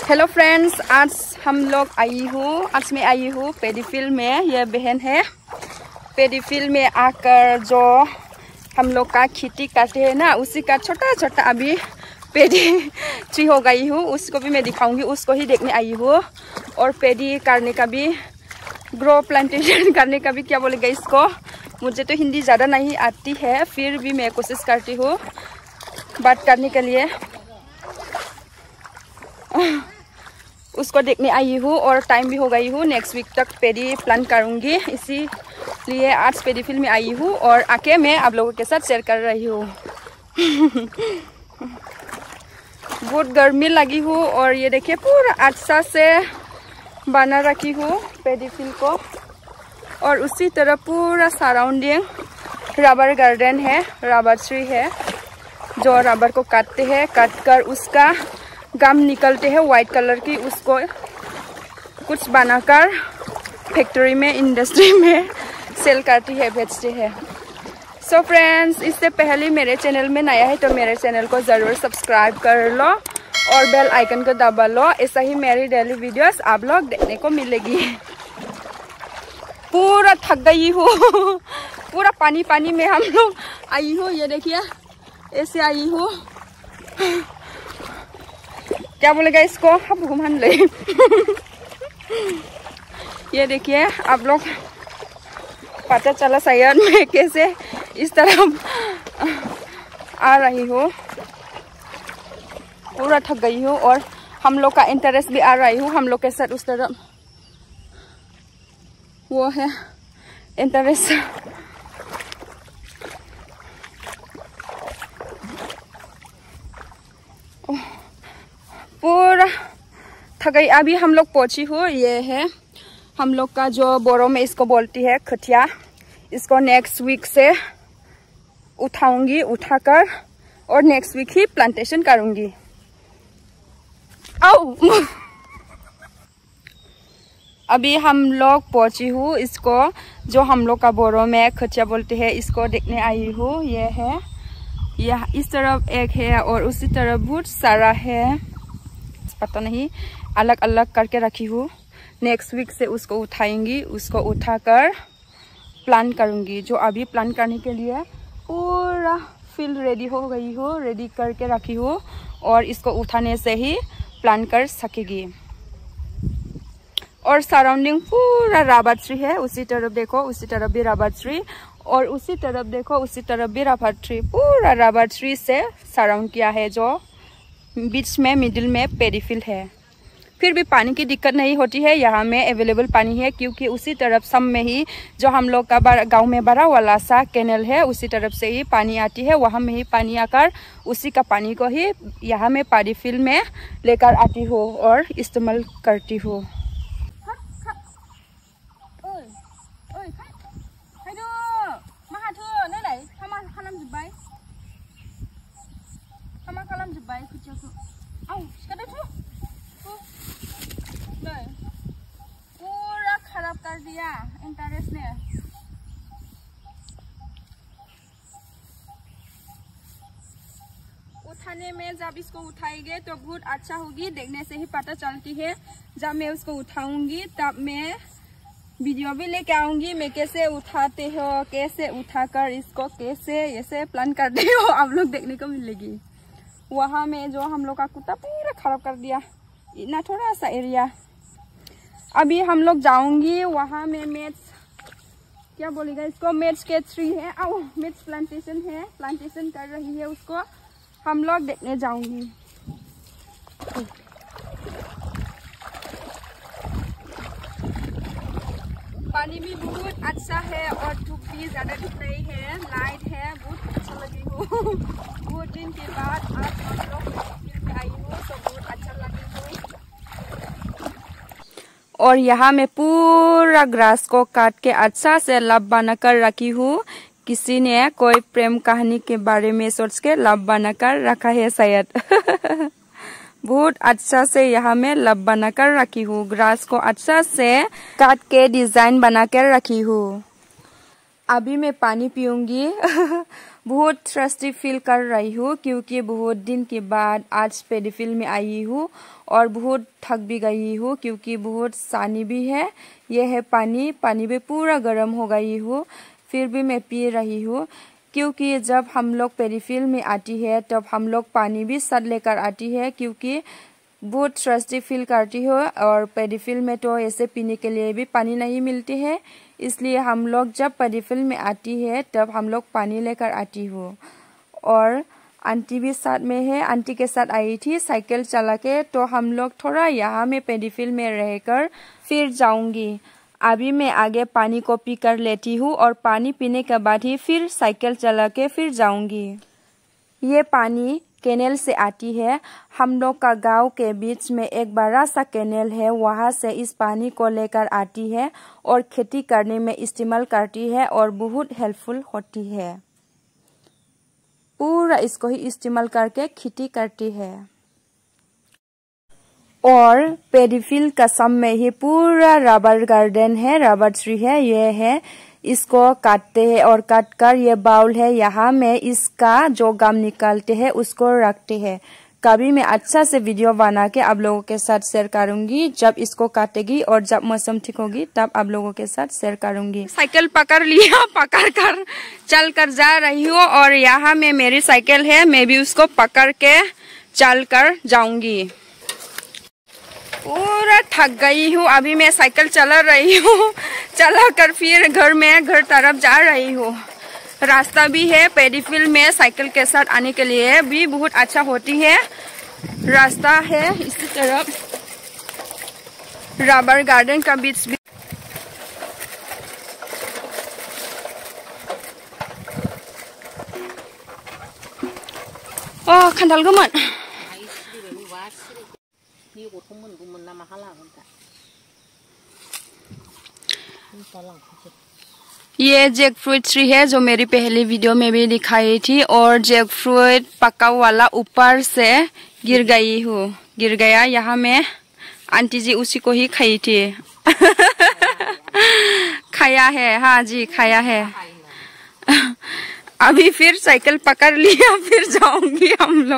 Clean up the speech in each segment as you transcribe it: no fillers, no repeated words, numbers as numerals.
Hello friends, आज हम लोग आज मैं आई हूँ पेडीफील्ड में। यह बहन है। पेडीफील्ड में आकर जो हम लोग का खेती करते हैं ना, उसी का छोटा छोटा अभी पेडी ट्री हो गई हूँ। उसको भी मैं दिखाऊंगी, उसको ही देखने आई हूँ। और पेडी करने का भी, ग्रो प्लांटेशन करने का भी क्या बोलेगा इसको, मुझे तो हिंदी ज़्यादा नहीं आती है, फिर भी मैं कोशिश करती हूँ बात करने के लिए। उसको देखने आई हूँ और टाइम भी हो गई हूँ। नेक्स्ट वीक तक पेडी प्लांट करूँगी, इसीलिए आज पेडीफील्ड में आई हूँ और आके मैं आप लोगों के साथ शेयर कर रही हूँ। बहुत गर्मी लगी हूँ और ये देखिए पूरा अच्छा से बना रखी हूँ पेडीफील्ड को। और उसी तरह पूरा सराउंडिंग रबर गार्डन है, रबर ट्री है। जो रबर को काटते हैं, काट कर उसका गम निकलते हैं वाइट कलर की, उसको कुछ बनाकर फैक्ट्री में, इंडस्ट्री में सेल करती है, बेचते हैं। सो फ्रेंड्स, इससे पहले मेरे चैनल में नया है तो मेरे चैनल को ज़रूर सब्सक्राइब कर लो और बेल आइकन को दबा लो। ऐसा ही मेरी डेली वीडियोस आप लोग देखने को मिलेगी। पूरा थक गई हूँ पूरा पानी पानी में हम लोग आई हूँ। ये देखिए ऐसे आई हूँ, क्या बोलेगा इसको, अब घुमान ले। ये देखिए आप लोग, पता चला शायद मैं कैसे इस तरफ आ रही हूँ। पूरा थक गई हूँ और हम लोग का इंटरेस्ट भी आ रही हूँ। हम लोग के साथ उस तरफ वो है इंटरेस्ट। पूरा थक गई। अभी हम लोग पहुंची हूँ। ये है हम लोग का, जो बोरो में इसको बोलती है खटिया। इसको नेक्स्ट वीक से उठाऊंगी, उठाकर और नेक्स्ट वीक ही प्लांटेशन करूंगी। आओ अभी हम लोग पहुंची हूँ। इसको जो हम लोग का बोरो में खटिया बोलते हैं, इसको देखने आई हूँ। ये है, यह इस तरफ एक है और उसी तरफ बहुत सारा है, पता नहीं, अलग अलग करके रखी हूँ। नेक्स्ट वीक से उसको उठाएंगी, उसको उठाकर प्लान करूँगी। जो अभी प्लान करने के लिए पूरा फील्ड रेडी हो गई हो, रेडी करके रखी हूँ और इसको उठाने से ही प्लान कर सकेगी। और सराउंडिंग पूरा रबर ट्री है। उसी तरफ देखो, उसी तरफ भी रबर ट्री, और उसी तरफ देखो, उसी तरफ भी रबर ट्री। पूरा रबर ट्री से सराउंड किया है। जो बीच में, मिडिल में पेडीफील्ड है। फिर भी पानी की दिक्कत नहीं होती है, यहाँ में अवेलेबल पानी है, क्योंकि उसी तरफ सब में ही जो हम लोग का गांव में बड़ा वाला सा कैनल है, उसी तरफ से ही पानी आती है। वहाँ में ही पानी आकर उसी का पानी को ही यहाँ में पेडीफील्ड में लेकर आती हूँ और इस्तेमाल करती हूँ। पूरा खराब कर दिया इंटरेस्ट ने। उठाने में जब इसको उठाएंगे तो बहुत अच्छा होगी, देखने से ही पता चलती है। जब मैं उसको उठाऊंगी तब मैं वीडियो भी लेके आऊंगी, मैं कैसे उठाते हो, कैसे उठाकर इसको कैसे ऐसे प्लान करते हो, आप लोग देखने को मिलेगी। वहाँ में जो हम लोग का कुत्ता पूरा खराब कर दिया, इतना थोड़ा सा एरिया। अभी हम लोग जाऊंगी वहाँ में, मेट्स, क्या बोलेगा इसको, मेट्स के ट्री है, मेट्स प्लांटेशन है, प्लांटेशन कर रही है, उसको हम लोग देखने जाऊंगी। पानी भी बहुत अच्छा है और धूप भी ज़्यादा धूप नहीं है, लाइट है, बहुत अच्छा लगी हूँ। बहुत दिन के बाद आज हम लोग में आई हूँ तो बहुत अच्छा लगी हूँ। और यहाँ मैं पूरा ग्रास को काट के अच्छा से लब बनाकर रखी हूँ। किसी ने कोई प्रेम कहानी के बारे में सोच के लब बनाकर रखा है शायद। बहुत अच्छा से यहाँ में लब बनाकर रखी हूँ। ग्रास को अच्छा से काट के डिजाइन बना कर रखी हूँ। अभी मैं पानी पीऊंगी। बहुत थ्रस्टी फील कर रही हूँ क्योंकि बहुत दिन के बाद आज पेडीफील्ड में आई हूँ और बहुत थक भी गई हूँ क्योंकि बहुत सानी भी है। यह है पानी भी पूरा गर्म हो गई हूँ, फिर भी मैं पी रही हूँ क्योंकि जब हम लोग पेडीफील्ड में आती है तब हम लोग पानी भी साथ लेकर आती है क्योंकि बहुत थ्रस्टी फील करती हो और पेडीफील्ड में तो ऐसे पीने के लिए भी पानी नहीं मिलती है, इसलिए हम लोग जब पेडीफील्ड में आती है तब हम लोग पानी लेकर आती हूँ। और आंटी भी साथ में है, आंटी के साथ आई थी साइकिल चला के, तो हम लोग थोड़ा यहाँ में पेडीफील्ड में रहकर फिर जाऊंगी। अभी मैं आगे पानी को पी कर लेती हूँ और पानी पीने के बाद ही फिर साइकिल चला के फिर जाऊंगी। ये पानी कैनेल से आती है। हम लोग का गांव के बीच में एक बड़ा सा कैनेल है, वहां से इस पानी को लेकर आती है और खेती करने में इस्तेमाल करती है और बहुत हेल्पफुल होती है। पूरा इसको ही इस्तेमाल करके खेती करती है। और पेडीफील्ड का सामने ही पूरा रबर गार्डन है, रबर ट्री है। ये है, इसको काटते हैं और काट कर ये बाउल है, यहाँ में इसका जो गम निकालते हैं उसको रखते हैं। कभी मैं अच्छा से वीडियो बना के आप लोगों के साथ शेयर करूंगी, जब इसको काटेगी और जब मौसम ठीक होगी तब आप लोगों के साथ शेयर करूंगी। साइकिल पकड़ लिया, पकड़ कर चल कर जा रही हूँ और यहाँ में मेरी साइकिल है, मैं भी उसको पकड़ के चल कर जाऊंगी। पूरा थक गई हूँ, अभी मैं साइकिल चला रही हूँ, चला कर फिर घर तरफ जा रही हूँ। रास्ता भी है पेडीफील्ड में साइकिल के साथ आने के लिए भी बहुत अच्छा होती है। रास्ता है इसी तरफ, रबर गार्डन का बीच भी। ओह खान्थाल गोमोन ये जैक फ्रूट ट्री है जो मेरी पहली वीडियो में भी दिखाई थी और जैक फ्रूट पका वाला ऊपर से गिर गया। यहाँ में आंटी जी उसी को ही खाई थी। खाया है, हाँ जी खाया है। अभी फिर साइकिल पकड़ लिया, फिर जाऊंगी हम लोग।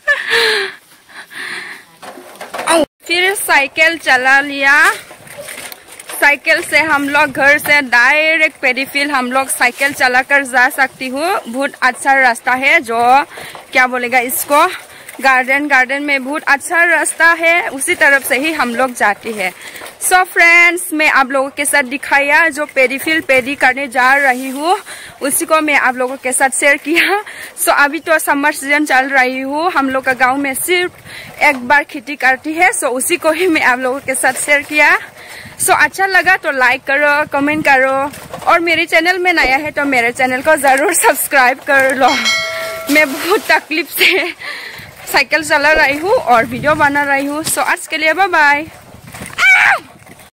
फिर साइकिल चला लिया। साइकिल से हम लोग घर से डायरेक्ट पेडीफील्ड हम लोग साइकिल चलाकर जा सकती हूँ। बहुत अच्छा रास्ता है, जो क्या बोलेगा इसको, गार्डन में बहुत अच्छा रास्ता है, उसी तरफ से ही हम लोग जाते हैं। सो फ्रेंड्स, मैं आप लोगों के साथ दिखाया जो पेडीफील्ड पेडी करने जा रही हूँ, उसी को मैं आप लोगों के साथ शेयर किया। सो अभी तो समर सीजन चल रही हूँ, हम लोग का गांव में सिर्फ एक बार खेती करती है, सो उसी को ही मैं आप लोगों के साथ शेयर किया। सो अच्छा लगा तो लाइक करो, कमेंट करो और मेरे चैनल में नया है तो मेरे चैनल को जरूर सब्सक्राइब कर लो। मैं बहुत तकलीफ से साइकिल चला रही हूँ और वीडियो बना रही हूँ। सो आज के लिए बाय बाय।